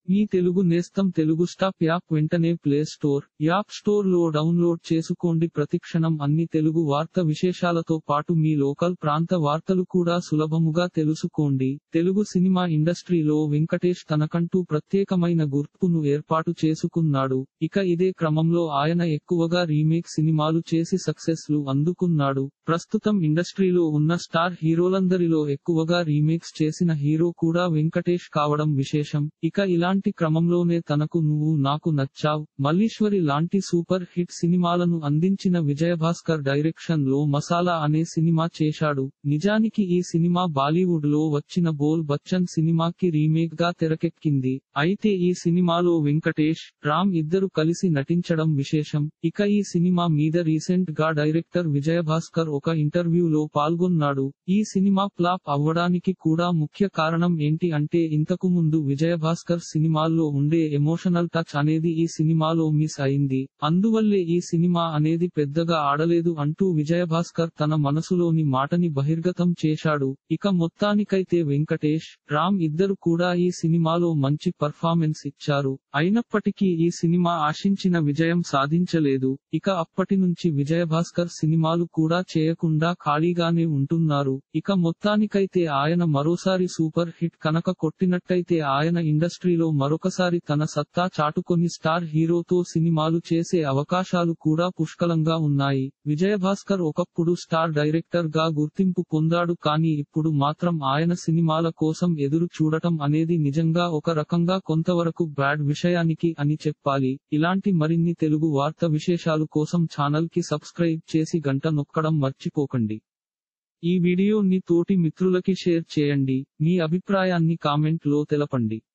మీ తెలుగు నేస్తం Telugu stop app వెంటనే play store, app store లో డౌన్లోడ్ చేసుకోండి. ప్రతిక్షణం అన్ని తెలుగు వార్త విశేషాలతో పాటు మీ లోకల్ ప్రాంత వార్తలు కూడా సులభముగా తెలుసుకోండి. తెలుగు సినిమా ఇండస్ట్రీలో వెంకటేష్ తనకంటూ ప్రత్యేకమైన గుర్తును ఏర్పాటు చేసుకున్నాడు. ఇక ఇదే క్రమంలో ఆయన ఎక్కువగా రీమేక్ సినిమాలు చేసి సక్సెస్ లు అందుకున్నాడు. ప్రస్తుతం ఇండస్ట్రీలో ఉన్న స్టార్ హీరోలందరిలో ఎక్కువగా రీమేక్స్ చేసిన హీరో కూడా వెంకటేష్ కావడం విశేషం. ఇక ఇలాంటి క్రమంలోనే తనకు నువ్వు నాకు నచ్చావ్, మల్లీశ్వరి లాంటి సూపర్ హిట్ సినిమాలను అందించిన విజయభాస్కర్ డైరెక్షన్ లో మసాలా అనే సినిమా చేశాడు. నిజానికి ఈ సినిమా బాలీవుడ్ లో వచ్చిన బోల్ బచ్చన్ సినిమాకి రీమేక్ గా తెరకెక్కింది. అయితే ఈ సినిమాలో వెంకటేష్, రామ్ ఇద్దరు కలిసి నటించడం విశేషం. ఇక ఈ సినిమా మీద రీసెంట్ గా డైరెక్టర్ విజయభాస్కర్ ఒక ఇంటర్వ్యూలో పాల్గొన్నాడు. ఈ సినిమా ఫ్లాప్ అవ్వడానికి కూడా ముఖ్య కారణం ఏంటి అంటే ఇంతకు ముందు విజయభాస్కర్ సినిమాల్లో ఉండే ఎమోషనల్ టచ్ అనేది ఈ సినిమాలో మిస్ అయింది. అందువల్లే ఈ సినిమా అనేది పెద్దగా ఆడలేదు అంటూ విజయభాస్కర్ తన మనసులోని మాటని బహిర్గతం చేశాడు. ఇక మొత్తానికైతే వెంకటేష్, రామ్ ఇద్దరు కూడా ఈ సినిమాలో మంచి పర్ఫార్మెన్స్ ఇచ్చారు. అయినప్పటికీ ఈ సినిమా ఆశించిన విజయం సాధించలేదు. ఇక అప్పటి నుంచి విజయభాస్కర్ సినిమాలు కూడా చేయకుండా ఖాళీగానే ఉంటున్నారు. ఇక మొత్తానికైతే ఆయన మరోసారి సూపర్ హిట్ కనుక కొట్టినట్టయితే ఆయన ఇండస్ట్రీలో మరొకసారి తన సత్తా చాటుకొని స్టార్ హీరోతో సినిమాలు చేసే అవకాశాలు కూడా పుష్కలంగా ఉన్నాయి. విజయభాస్కర్ ఒకప్పుడు స్టార్ డైరెక్టర్ గా గుర్తింపు పొందాడు. కానీ ఇప్పుడు మాత్రం ఆయన సినిమాల కోసం ఎదురు చూడటం అనేది నిజంగా ఒక రకంగా కొంతవరకు బ్యాడ్ విషయానికి అని చెప్పాలి. ఇలాంటి మరిన్ని తెలుగు వార్త విశేషాలు కోసం ఛానల్ కి సబ్స్క్రైబ్ చేసి గంట నొక్కడం మర్చిపోకండి. ఈ వీడియోని తోటి మిత్రులకి షేర్ చేయండి. మీ అభిప్రాయాన్ని కామెంట్ లో తెలపండి.